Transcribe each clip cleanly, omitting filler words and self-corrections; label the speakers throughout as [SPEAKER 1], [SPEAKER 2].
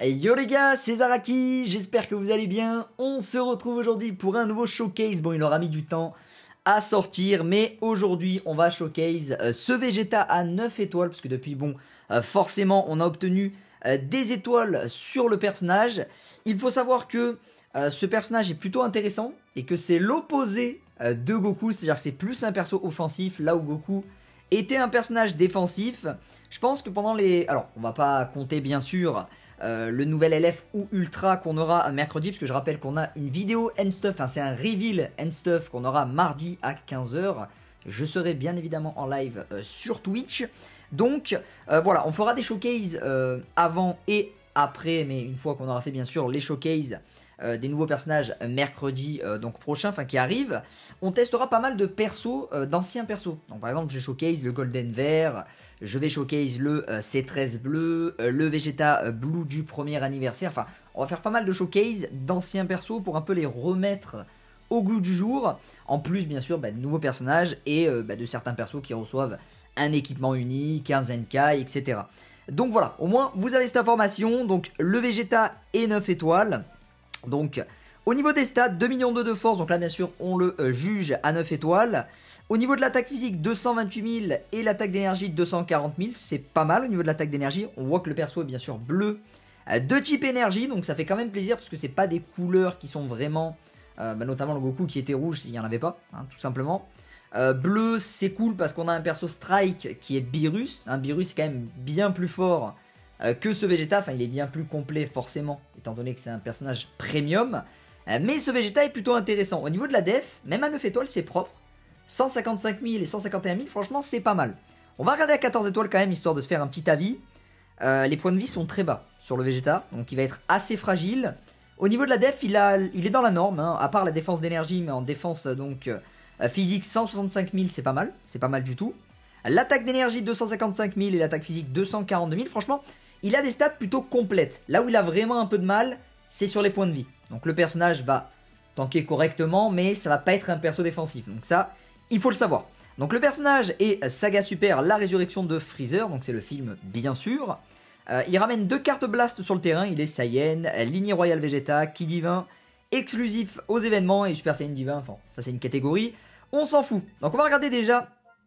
[SPEAKER 1] Hey yo les gars, c'est Zaraki, j'espère que vous allez bien. On se retrouve aujourd'hui pour un nouveau showcase. Bon, il aura mis du temps à sortir, mais aujourd'hui on va showcase ce Vegeta à 9 étoiles, parce que depuis, bon, forcément on a obtenu des étoiles sur le personnage. Il faut savoir que ce personnage est plutôt intéressant et que c'est l'opposé de Goku, c'est-à-dire que c'est plus un perso offensif, là où Goku était un personnage défensif. Je pense que pendant les... Alors, on va pas compter bien sûr le nouvel LF ou Ultra qu'on aura mercredi, parce que je rappelle qu'on a une vidéo End Stuff, hein, c'est un reveal End Stuff qu'on aura mardi à 15 h. Je serai bien évidemment en live sur Twitch. Donc voilà, on fera des showcases avant et après, mais une fois qu'on aura fait bien sûr les showcases des nouveaux personnages mercredi donc prochain, enfin qui arrive, on testera pas mal de persos, d'anciens persos. Donc par exemple je showcase le Golden Vert, je vais showcase le C13 bleu, le Vegeta Blue du premier anniversaire. Enfin on va faire pas mal de showcases d'anciens persos pour un peu les remettre au goût du jour. En plus bien sûr de nouveaux personnages et de certains persos qui reçoivent un équipement unique, un Zenkai, etc. Donc voilà, au moins vous avez cette information. Donc le Vegeta est 9 étoiles. Donc au niveau des stats, 2 millions de force, donc là bien sûr on le juge à 9 étoiles. Au niveau de l'attaque physique, 228 000 et l'attaque d'énergie 240 000, c'est pas mal au niveau de l'attaque d'énergie. On voit que le perso est bien sûr bleu de type énergie, donc ça fait quand même plaisir parce que c'est pas des couleurs qui sont vraiment, notamment le Goku qui était rouge s'il n'y en avait pas, hein, tout simplement. Bleu c'est cool parce qu'on a un perso Strike qui est Beerus, un Beerus est quand même bien plus fort que ce Vegeta, enfin il est bien plus complet forcément, étant donné que c'est un personnage premium, mais ce Vegeta est plutôt intéressant. Au niveau de la def, même à 9 étoiles c'est propre, 155 000 et 151 000, franchement c'est pas mal. On va regarder à 14 étoiles quand même, histoire de se faire un petit avis. Les points de vie sont très bas sur le Vegeta, donc il va être assez fragile. Au niveau de la def, il est dans la norme, hein, à part la défense d'énergie, mais en défense donc physique 165 000 c'est pas mal du tout. L'attaque d'énergie 255 000 et l'attaque physique 242 000, franchement il a des stats plutôt complètes. Là où il a vraiment un peu de mal, c'est sur les points de vie. Donc le personnage va tanker correctement, mais ça va pas être un perso défensif. Donc ça, il faut le savoir. Donc le personnage est Saga Super, la résurrection de Freezer. Donc c'est le film, bien sûr. Il ramène 2 cartes Blast sur le terrain. Il est Saiyan, Lignée Royale Vegeta, Ki Divin, exclusif aux événements et Super Saiyan Divin. Enfin, ça c'est une catégorie. On s'en fout. Donc on va regarder déjà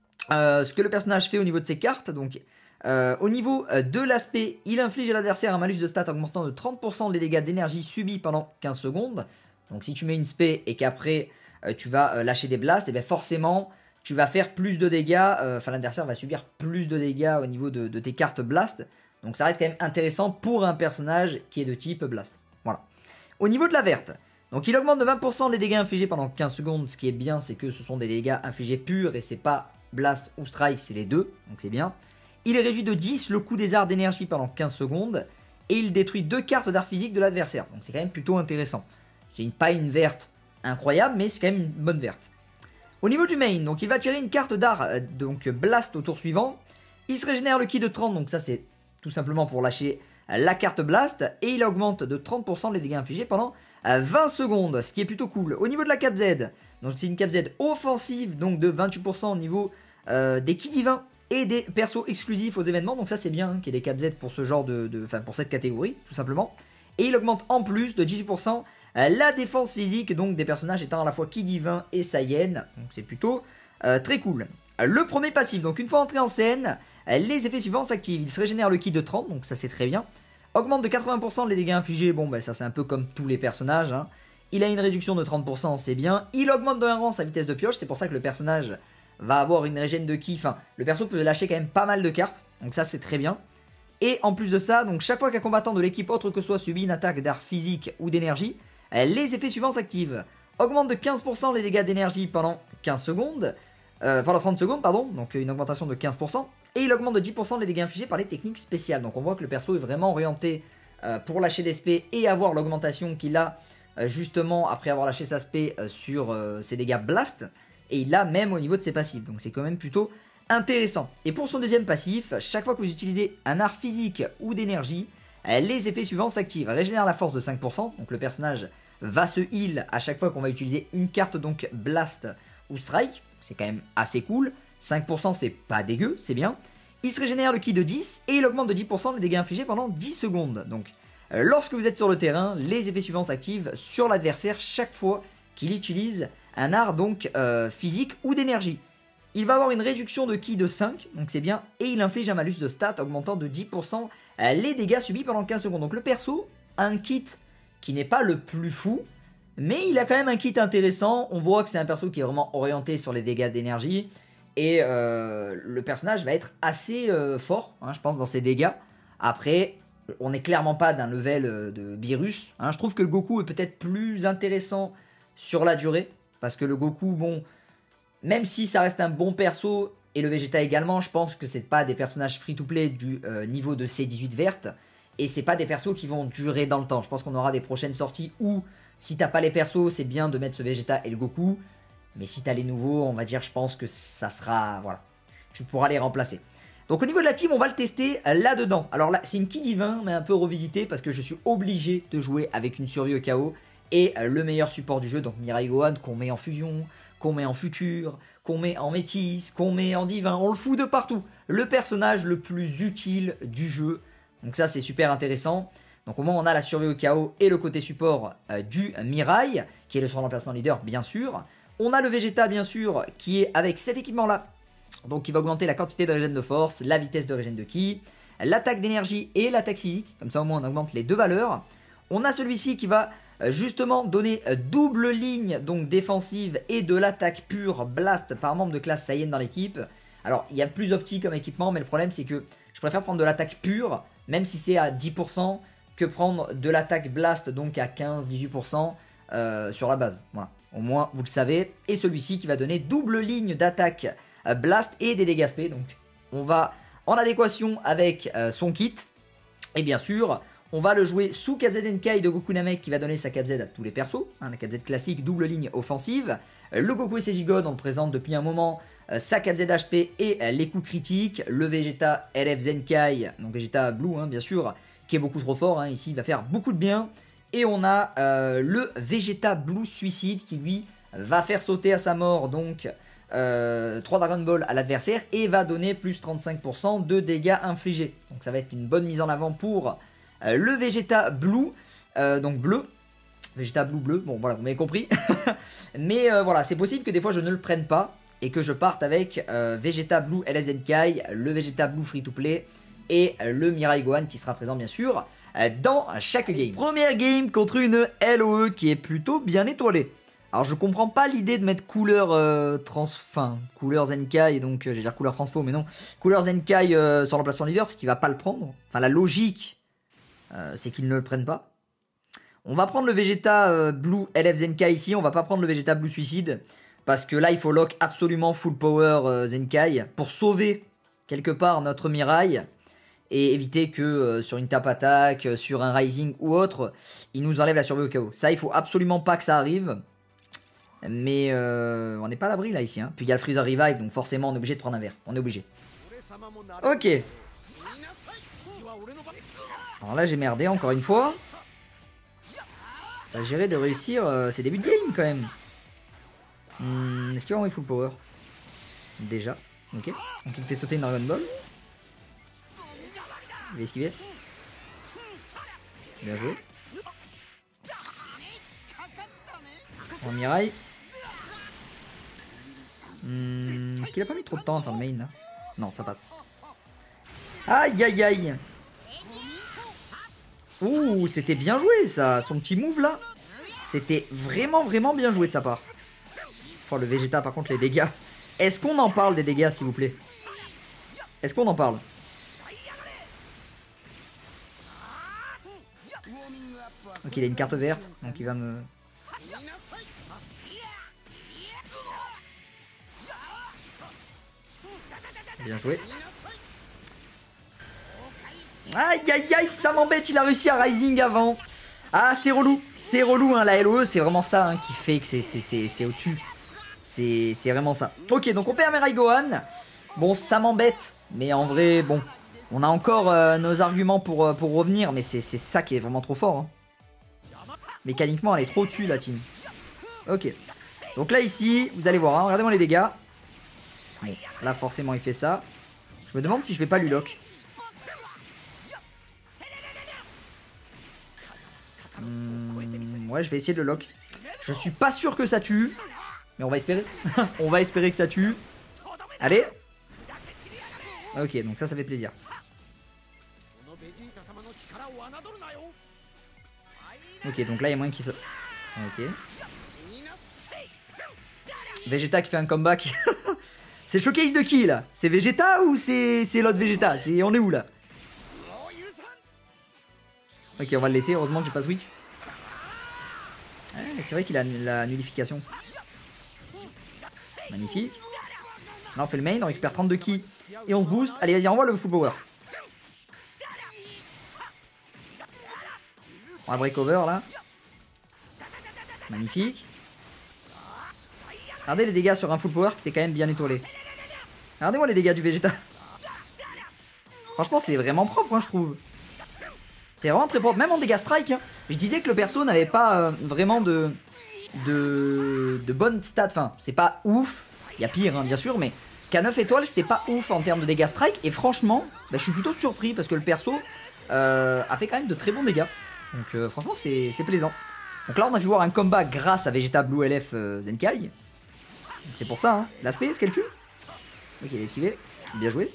[SPEAKER 1] ce que le personnage fait au niveau de ses cartes. Donc... au niveau de l'aspect, il inflige à l'adversaire un malus de stats augmentant de 30% les dégâts d'énergie subis pendant 15 secondes. Donc si tu mets une spé et qu'après tu vas lâcher des blasts, et bien forcément tu vas faire plus de dégâts, enfin l'adversaire va subir plus de dégâts au niveau de tes cartes blast. Donc ça reste quand même intéressant pour un personnage qui est de type blast. Voilà. Au niveau de la verte, donc il augmente de 20% les dégâts infligés pendant 15 secondes. Ce qui est bien, c'est que ce sont des dégâts infligés purs et c'est pas blast ou strike, c'est les deux, donc c'est bien. Il est réduit de 10 le coût des arts d'énergie pendant 15 secondes. Et il détruit 2 cartes d'art physique de l'adversaire. Donc c'est quand même plutôt intéressant. C'est pas une verte incroyable, mais c'est quand même une bonne verte. Au niveau du main, donc il va tirer une carte d'art, donc Blast au tour suivant. Il se régénère le ki de 30, donc ça c'est tout simplement pour lâcher la carte Blast. Et il augmente de 30% les dégâts infligés pendant 20 secondes, ce qui est plutôt cool. Au niveau de la cap Z, donc c'est une cap Z offensive, donc de 28% au niveau des Ki Divins. Et des persos exclusifs aux événements, donc ça c'est bien, hein, qu'il y ait des cap Z pour ce genre enfin pour cette catégorie, tout simplement. Et il augmente en plus de 18% la défense physique, donc des personnages étant à la fois Ki Divin et Saiyan, donc c'est plutôt très cool. Le premier passif, donc une fois entré en scène, les effets suivants s'activent. Il se régénère le ki de 30, donc ça c'est très bien. Augmente de 80% les dégâts infligés, bon bah ça c'est un peu comme tous les personnages, hein. Il a une réduction de 30%, c'est bien. Il augmente de 1 rang sa vitesse de pioche, c'est pour ça que le personnage va avoir une régène de ki, enfin le perso peut lâcher quand même pas mal de cartes, donc ça c'est très bien. Et en plus de ça, donc chaque fois qu'un combattant de l'équipe autre que soi subit une attaque d'art physique ou d'énergie, les effets suivants s'activent. Augmente de 15% les dégâts d'énergie pendant 15 secondes, pendant 30 secondes pardon, donc une augmentation de 15%, et il augmente de 10% les dégâts infligés par les techniques spéciales. Donc on voit que le perso est vraiment orienté pour lâcher des spés et avoir l'augmentation qu'il a justement après avoir lâché sa spé sur ses dégâts blast. Et il l'a même au niveau de ses passifs, donc c'est quand même plutôt intéressant. Et pour son deuxième passif, chaque fois que vous utilisez un art physique ou d'énergie, les effets suivants s'activent. Régénère la force de 5%, donc le personnage va se heal à chaque fois qu'on va utiliser une carte, donc Blast ou Strike, c'est quand même assez cool. 5% c'est pas dégueu, c'est bien. Il se régénère le ki de 10 et il augmente de 10% les dégâts infligés pendant 10 secondes. Donc Lorsque vous êtes sur le terrain, les effets suivants s'activent sur l'adversaire chaque fois qu'il utilise un art donc physique ou d'énergie. Il va avoir une réduction de ki de 5, donc c'est bien, et il inflige un malus de stats augmentant de 10% les dégâts subis pendant 15 secondes. Donc le perso a un kit qui n'est pas le plus fou, mais il a quand même un kit intéressant. On voit que c'est un perso qui est vraiment orienté sur les dégâts d'énergie, et le personnage va être assez fort, hein, je pense, dans ses dégâts. Après, on n'est clairement pas d'un level de Beerus. Hein. Je trouve que le Goku est peut-être plus intéressant sur la durée, parce que le Goku, bon... Même si ça reste un bon perso, et le Vegeta également, je pense que c'est pas des personnages free-to-play du niveau de C18 verte, et c'est pas des persos qui vont durer dans le temps. Je pense qu'on aura des prochaines sorties où, si t'as pas les persos, c'est bien de mettre ce Vegeta et le Goku, mais si t'as les nouveaux, on va dire, je pense que ça sera... Voilà, tu pourras les remplacer. Donc au niveau de la team, on va le tester là-dedans. Alors là, c'est une Ki divin, mais un peu revisité, parce que je suis obligé de jouer avec une survie au chaos, et le meilleur support du jeu, donc Mirai Gohan, qu'on met en fusion, qu'on met en futur, qu'on met en métis, qu'on met en divin, on le fout de partout. Le personnage le plus utile du jeu, donc ça c'est super intéressant. Donc au moins on a la survie au chaos et le côté support du Mirai, qui est le remplacement leader bien sûr. On a le Vegeta bien sûr, qui est avec cet équipement là, donc qui va augmenter la quantité de régène de force, la vitesse de régène de ki, l'attaque d'énergie et l'attaque physique, comme ça au moins on augmente les deux valeurs. On a celui-ci qui va justement donner double ligne donc défensive et de l'attaque pure blast par membre de classe Saiyan dans l'équipe. Alors il y a plus opti comme équipement, mais le problème c'est que je préfère prendre de l'attaque pure, même si c'est à 10%, que prendre de l'attaque blast donc à 15-18% sur la base. Voilà, au moins vous le savez. Et celui-ci qui va donner double ligne d'attaque blast et des dégâts spé. Donc on va en adéquation avec son kit. Et bien sûr, on va le jouer sous 4Z Zenkai de Goku Namek qui va donner sa 4Z à tous les persos. Hein, la 4Z classique, double ligne offensive. Le Goku SG God, on le présente depuis un moment, sa 4Z HP et les coups critiques. Le Vegeta LF Zenkai, donc Vegeta Blue bien sûr, qui est beaucoup trop fort. Hein, ici, il va faire beaucoup de bien. Et on a le Vegeta Blue Suicide qui lui va faire sauter à sa mort donc 3 Dragon Ball à l'adversaire et va donner plus 35% de dégâts infligés. Donc ça va être une bonne mise en avant pour le Vegeta Blue, donc bleu. Vegeta bleu, bon voilà, vous m'avez compris. Mais voilà, c'est possible que des fois je ne le prenne pas et que je parte avec Vegeta Blue LF Zenkai, le Vegeta Blue Free to Play et le Mirai Gohan qui sera présent bien sûr dans chaque game. Première game contre une LOE qui est plutôt bien étoilée. Alors je comprends pas l'idée de mettre couleur couleur Zenkai, donc j'allais dire couleur transfo, mais non, couleur Zenkai sur l'emplacement leader parce qu'il va pas le prendre. Enfin la logique c'est qu'ils ne le prennent pas. On va prendre le Vegeta Blue LF Zenkai ici, on va pas prendre le Vegeta Blue Suicide parce que là il faut lock absolument full power Zenkai pour sauver quelque part notre Mirai et éviter que sur une tap attaque, sur un Rising ou autre, il nous enlève la survie au chaos. Ça il faut absolument pas que ça arrive. Mais on n'est pas à l'abri là ici. Hein. Puis il y a le Freezer Revive, donc forcément on est obligé de prendre un verre. On est obligé. Ok. Alors là j'ai merdé encore une fois. Ça a géré de réussir ces débuts de game quand même. Est-ce qu'il va envoyer full power? Déjà. Ok. Donc il me fait sauter une Dragon Ball. Il va esquiver. Bien joué. En Mirai. Est-ce qu'il a pas mis trop de temps en fin de main là? Non, ça passe. Aïe aïe aïe. Ouh, c'était bien joué ça. Son petit move là. C'était vraiment bien joué de sa part. Oh, le Vegeta par contre les dégâts. Est-ce qu'on en parle des dégâts s'il vous plaît? Est-ce qu'on en parle? Ok, il a une carte verte. Donc il va me... Bien joué. Aïe aïe aïe, ça m'embête, il a réussi à Rising avant. Ah, c'est relou hein, la LOE, c'est vraiment ça hein, qui fait que c'est au-dessus. C'est vraiment ça. Ok, donc on perd Mirai Gohan. Bon, ça m'embête, mais en vrai, bon, on a encore nos arguments pour revenir, mais c'est ça qui est vraiment trop fort. Hein. Mécaniquement, elle est trop au-dessus la team. Ok, donc là ici, vous allez voir, hein, regardez-moi les dégâts. Bon, là forcément il fait ça. Je me demande si je vais pas lui lock. Ouais, je vais essayer de le lock. Je suis pas sûr que ça tue. Mais on va espérer. On va espérer que ça tue. Allez. Ok, donc ça fait plaisir. Ok, donc là il y a moyen qu'il se... Ok. Vegeta qui fait un comeback. C'est le showcase de qui là? C'est Vegeta ou c'est l'autre Vegeta? On est où là? Ok, on va le laisser, heureusement que j'ai pas switch. Ouais, c'est vrai qu'il a la nullification. Magnifique. Là on fait le main, on récupère 32 ki. Et on se boost. Allez vas-y, envoie le full power. On va break over là. Magnifique. Regardez les dégâts sur un full power qui était quand même bien étoilé. Regardez-moi les dégâts du Vegeta. Franchement c'est vraiment propre hein, je trouve. C'est vraiment très propre, même en dégâts strike hein. Je disais que le perso n'avait pas vraiment de bonnes stats. Enfin c'est pas ouf. Il y a pire hein, bien sûr, mais qu'à 9 étoiles c'était pas ouf en termes de dégâts strike. Et franchement bah, je suis plutôt surpris parce que le perso a fait quand même de très bons dégâts. Donc franchement c'est plaisant. Donc là on a pu voir un combat grâce à Vegeta Blue LF Zenkai. C'est pour ça hein. L'aspect est-ce qu'elle tue? Ok il a esquivé. Bien joué.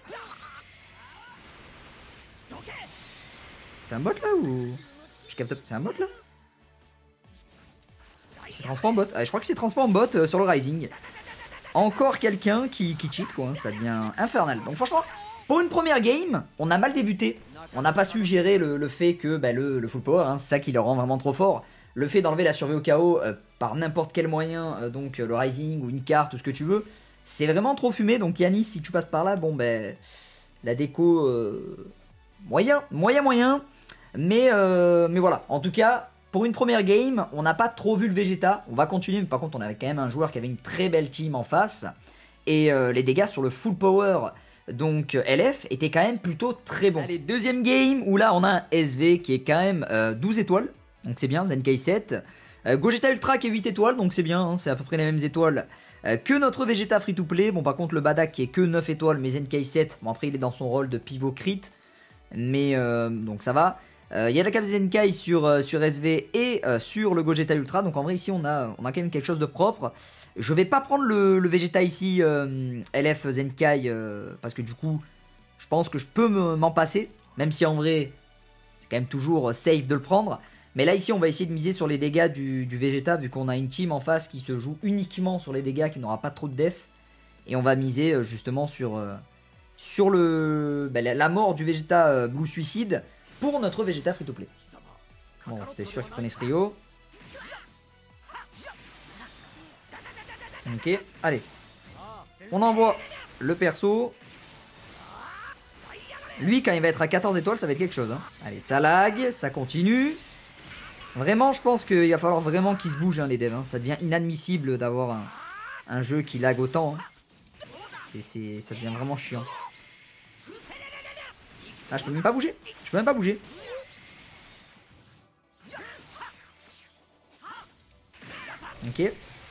[SPEAKER 1] C'est un bot là ou... Je capte... C'est un bot là? Il s'est transformé en bot. Ah, je crois qu'il s'est transformé en bot sur le Rising. Encore quelqu'un qui cheat quoi, hein. Ça devient infernal. Donc franchement, pour une première game, on a mal débuté. On n'a pas su gérer le fait que bah, le full power, hein, c'est ça qui le rend vraiment trop fort. Le fait d'enlever la survie au chaos par n'importe quel moyen, donc le Rising ou une carte ou ce que tu veux, c'est vraiment trop fumé. Donc Yanis, si tu passes par là, bon ben... la déco... moyen. Mais voilà, en tout cas, pour une première game, on n'a pas trop vu le Vegeta. On va continuer, mais par contre, on avait quand même un joueur qui avait une très belle team en face. Et les dégâts sur le full power, donc LF, étaient quand même plutôt très bons. Allez, deuxième game, où là, on a un SV qui est quand même 12 étoiles. Donc c'est bien, Zenkai 7. Gogeta Ultra qui est 8 étoiles, donc c'est bien, hein, c'est à peu près les mêmes étoiles que notre Vegeta free to play. Bon, par contre, le Badak qui est que 9 étoiles, mais Zenkai 7, bon, après, il est dans son rôle de pivot crit. Mais donc ça va. Il y a la Cap Zenkai sur SV et sur le Gogeta Ultra. Donc en vrai ici on a quand même quelque chose de propre. Je vais pas prendre le Vegeta ici LF Zenkai parce que du coup je pense que je peux m'en passer. Même si en vrai c'est quand même toujours safe de le prendre. Mais là ici on va essayer de miser sur les dégâts du Vegeta vu qu'on a une team en face qui se joue uniquement sur les dégâts, qui n'aura pas trop de def. Et on va miser justement sur la mort du Vegeta Blue Suicide pour notre Vegeta free to play. Bon, c'était sûr qu'il prenait ce trio. Ok, allez. On envoie le perso. Lui, quand il va être à 14 étoiles, ça va être quelque chose. Hein. Allez, ça lag, ça continue. Vraiment, je pense qu'il va falloir vraiment qu'ils se bougent, hein, les devs. Hein. Ça devient inadmissible d'avoir un jeu qui lag autant. Hein. Ça devient vraiment chiant. Ah, je peux même pas bouger. Je peux même pas bouger. Ok.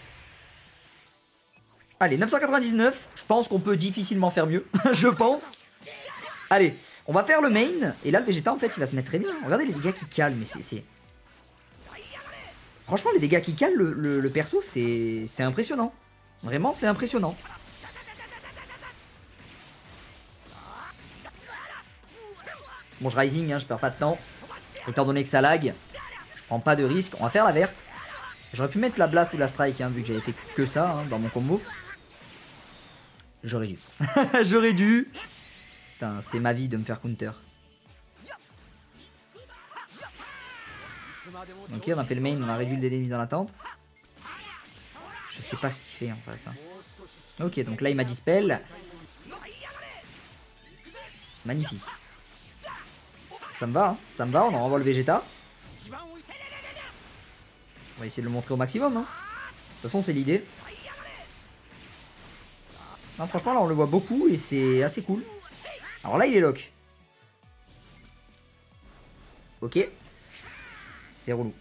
[SPEAKER 1] Allez, 999. Je pense qu'on peut difficilement faire mieux. Je pense. Allez, on va faire le main. Et là, le Vegeta, en fait, il va se mettre très bien. Regardez les dégâts qui calent. Mais c'est... Franchement, les dégâts qui calent le perso, c'est impressionnant. Vraiment, c'est impressionnant. Bon, je rising, hein, je perds pas de temps. Étant donné que ça lag, je prends pas de risque. On va faire la verte. J'aurais pu mettre la blast ou la strike, hein, vu que j'avais fait que ça hein, dans mon combo. J'aurais dû. J'aurais dû. Putain, c'est ma vie de me faire counter. Ok, on a fait le main, on a réduit le délai de mise en attente. Je sais pas ce qu'il fait en face. Hein. Ok, donc là il m'a dispel. Magnifique. Ça me va, hein. Ça me va, on en renvoie le Vegeta. On va essayer de le montrer au maximum. Hein. De toute façon, c'est l'idée. Franchement, là, on le voit beaucoup et c'est assez cool. Alors là, il est lock. Ok. C'est relou.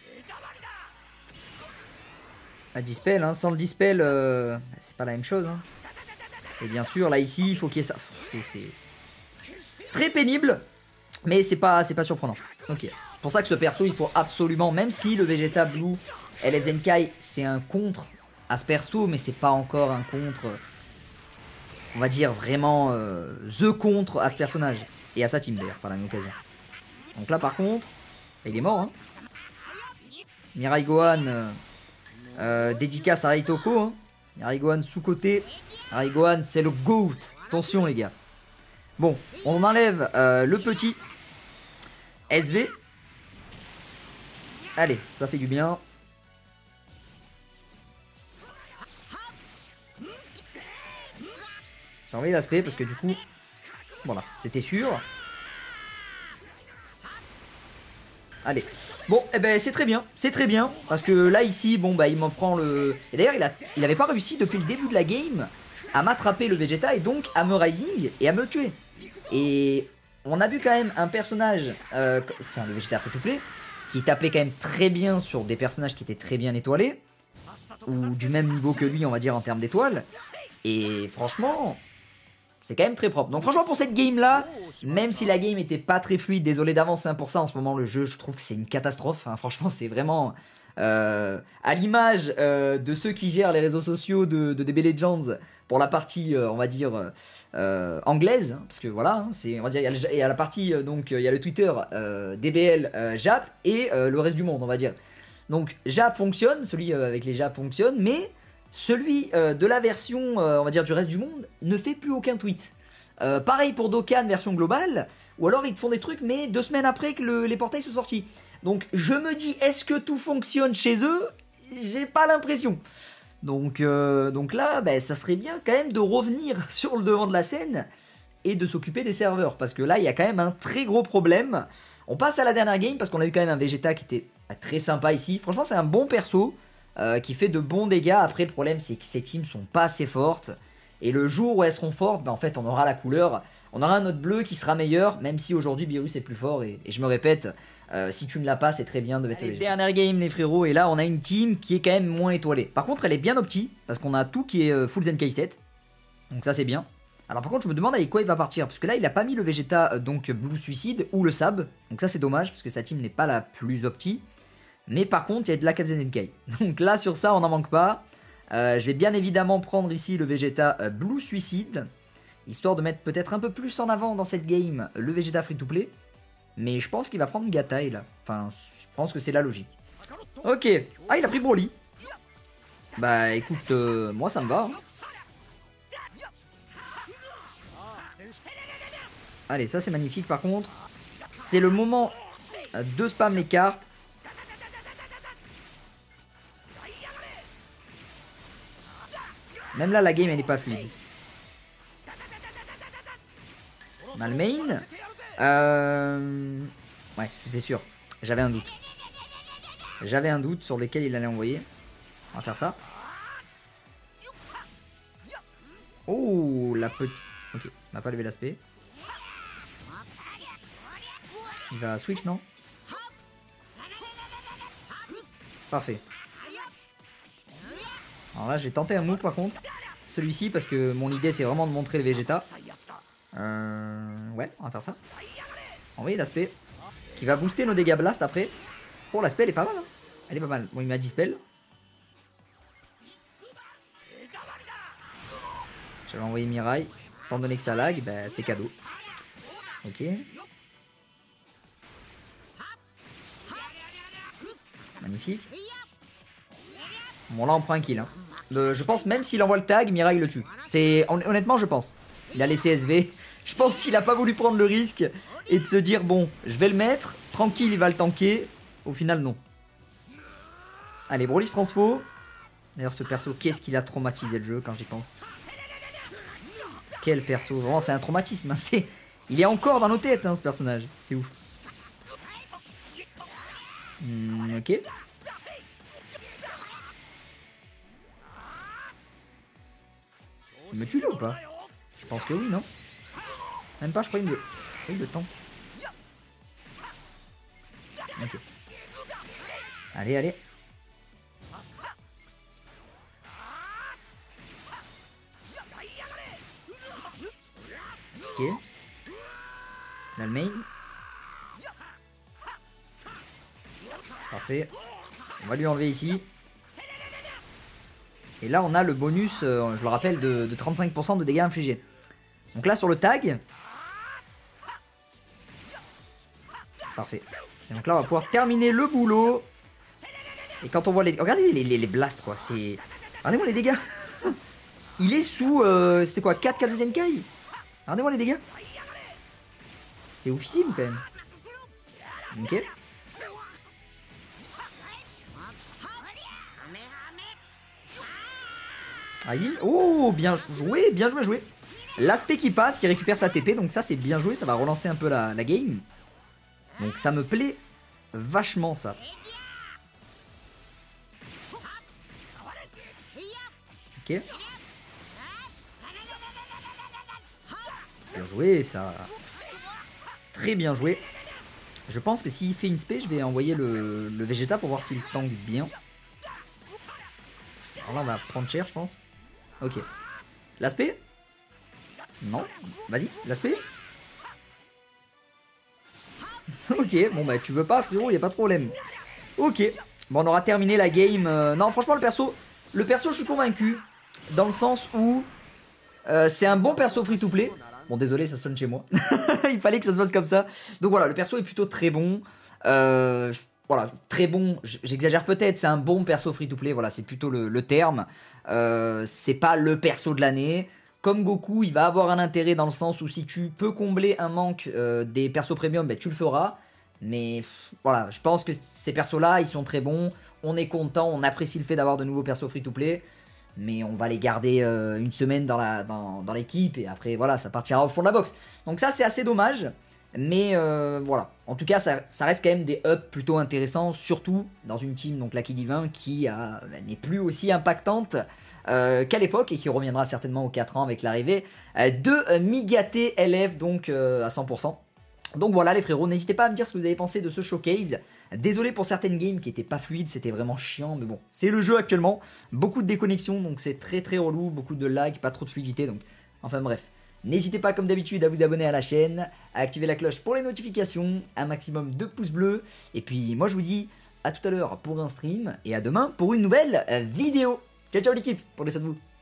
[SPEAKER 1] La dispel, hein. Sans le dispel, c'est pas la même chose. Hein. Et bien sûr, là, ici, il faut qu'il y ait ça. C'est très pénible. Mais c'est pas surprenant. Ok. Pour ça que ce perso, il faut absolument, même si le Vegeta Blue LF Zenkai, c'est un contre à ce perso, mais c'est pas encore un contre, on va dire vraiment the contre à ce personnage. Et à sa team d'ailleurs, par la même occasion. Donc là par contre, il est mort. Hein. Mirai Gohan, dédicace à Raitoko. Hein. Mirai Gohan sous-côté. Mirai Gohan, c'est le GOAT. Attention les gars. Bon, on enlève le petit SV. Allez, ça fait du bien. J'ai enlevé l'aspect parce que du coup, voilà, c'était sûr. Allez, bon, eh ben c'est très bien, parce que là ici, bon bah il m'en prend le... Et d'ailleurs il avait pas réussi depuis le début de la game à m'attraper le Vegeta et donc à me rising et à me tuer. Et on a vu quand même un personnage, enfin le Vegeta free to play, qui tapait quand même très bien sur des personnages qui étaient très bien étoilés, ou du même niveau que lui on va dire en termes d'étoiles, et franchement... C'est quand même très propre. Donc franchement pour cette game là, même si la game était pas très fluide, désolé d'avance hein, pour ça en ce moment le jeu je trouve que c'est une catastrophe. Hein. Franchement c'est vraiment à l'image de ceux qui gèrent les réseaux sociaux de DB Legends pour la partie on va dire anglaise. Hein, parce que voilà, hein, c'est, on va dire il y a la partie donc il y a le Twitter DBL Jap et le reste du monde on va dire. Donc Jap fonctionne, celui avec les Jap fonctionne, mais... Celui de la version, on va dire, du reste du monde, ne fait plus aucun tweet. Pareil pour Dokkan version globale, ou alors ils te font des trucs, mais 2 semaines après que les portails sont sortis. Donc je me dis, est-ce que tout fonctionne chez eux? J'ai pas l'impression. Donc là, bah, ça serait bien quand même de revenir sur le devant de la scène et de s'occuper des serveurs. Parce que là, il y a quand même un très gros problème. On passe à la dernière game, parce qu'on a eu quand même un Vegeta qui était très sympa ici. Franchement, c'est un bon perso. Qui fait de bons dégâts. Après le problème c'est que ces teams sont pas assez fortes. Et le jour où elles seront fortes, bah, en fait on aura la couleur. On aura un autre bleu qui sera meilleur. Même si aujourd'hui Beerus est plus fort. Et je me répète, si tu ne l'as pas c'est très bien de mettre les dernière game les frérots. Et là on a une team qui est quand même moins étoilée. Par contre elle est bien opti. Parce qu'on a tout qui est full Zenkai 7. Donc ça c'est bien. Alors par contre je me demande avec quoi il va partir. Parce que là il a pas mis le Vegeta donc Blue Suicide ou le Sab. Donc ça c'est dommage parce que sa team n'est pas la plus opti. Mais par contre, il y a de la Captain Zenkai. Donc là, sur ça, on n'en manque pas. Je vais bien évidemment prendre ici le Vegeta Blue Suicide. Histoire de mettre peut-être un peu plus en avant dans cette game le Vegeta Free to Play. Mais je pense qu'il va prendre Gatai là. Enfin, je pense que c'est la logique. Ok. Ah, il a pris Broly. Bah écoute, moi ça me va. Hein. Allez, ça c'est magnifique par contre. C'est le moment de spam les cartes. Même là, la game, elle n'est pas fluide. On a le main. Ouais, c'était sûr. J'avais un doute. J'avais un doute sur lequel il allait envoyer. On va faire ça. Oh, la petite... Ok, on n'a pas levé l'aspect. Il va switch, non? Parfait. Alors là, je vais tenter un move par contre. Celui-ci, parce que mon idée, c'est vraiment de montrer le Vegeta. Ouais, on va faire ça. Envoyer l'aspect. Qui va booster nos dégâts blast après. Oh, l'aspect, elle est pas mal. Hein. Elle est pas mal. Bon, il m'a dispel. J'avais envoyé Mirai. Étant donné que ça lag, bah, c'est cadeau. Ok. Magnifique. Bon, là, on prend un kill. Hein. Je pense même s'il envoie le tag, Mirai le tue. Honnêtement, je pense. Il a laissé SV. Je pense qu'il a pas voulu prendre le risque et de se dire bon, je vais le mettre. Tranquille, il va le tanker. Au final, non. Allez, Broly se transfo. D'ailleurs, ce perso, qu'est-ce qu'il a traumatisé le jeu quand j'y pense. Quel perso. Vraiment, c'est un traumatisme. Hein. Il est encore dans nos têtes, hein, ce personnage. C'est ouf. Ok. Il me tue là ou pas? Je pense que oui, non? Même pas, je crois qu'il me... Oui, le tank. Ok. Allez, allez. Ok. Là, le main. Parfait. On va lui enlever ici. Et là, on a le bonus, je le rappelle, de 35% de dégâts infligés. Donc là, sur le tag. Parfait. Et donc là, on va pouvoir terminer le boulot. Et quand on voit les... Regardez les blasts, quoi. C'est... Regardez-moi les dégâts. Il est sous... C'était quoi, 4 Zenkai. Regardez-moi les dégâts. C'est oufissime, quand même. Ok. Vas-y. Oh, bien joué, bien joué, joué. L'aspect qui passe, il récupère sa TP, donc ça c'est bien joué, ça va relancer un peu la game. Donc ça me plaît vachement ça. Ok. Bien joué ça. Très bien joué. Je pense que s'il fait une spé, je vais envoyer le Vegeta pour voir s'il tank bien. Alors là on va prendre cher je pense. Ok. L'aspect? Non. Vas-y, l'aspect. Ok, bon bah tu veux pas frérot, y a pas de problème. Ok. Bon on aura terminé la game. Non franchement le perso je suis convaincu. Dans le sens où c'est un bon perso free to play. Bon désolé ça sonne chez moi. Il fallait que ça se passe comme ça. Donc voilà, le perso est plutôt très bon. Voilà, très bon, j'exagère peut-être, c'est un bon perso free to play, voilà, c'est plutôt le terme. C'est pas le perso de l'année. Comme Goku, il va avoir un intérêt dans le sens où si tu peux combler un manque des persos premium, ben, tu le feras. Mais voilà, je pense que ces persos-là, ils sont très bons. On est content, on apprécie le fait d'avoir de nouveaux persos free to play. Mais on va les garder une semaine dans l'équipe et après, voilà, ça partira au fond de la box. Donc ça, c'est assez dommage. Mais voilà, en tout cas ça reste quand même des ups plutôt intéressants, surtout dans une team, donc Lucky Divin, qui n'est plus aussi impactante qu'à l'époque et qui reviendra certainement aux 4 ans avec l'arrivée de Migate LF, donc à 100%. Donc voilà les frérots, n'hésitez pas à me dire ce que vous avez pensé de ce showcase. Désolé pour certaines games qui n'étaient pas fluides, c'était vraiment chiant, mais bon, c'est le jeu actuellement. Beaucoup de déconnexions, donc c'est très très relou, beaucoup de lag, pas trop de fluidité, donc enfin bref. N'hésitez pas comme d'habitude à vous abonner à la chaîne, à activer la cloche pour les notifications, un maximum de pouces bleus. Et puis moi je vous dis à tout à l'heure pour un stream et à demain pour une nouvelle vidéo. Ciao ciao l'équipe, prenez soin de vous.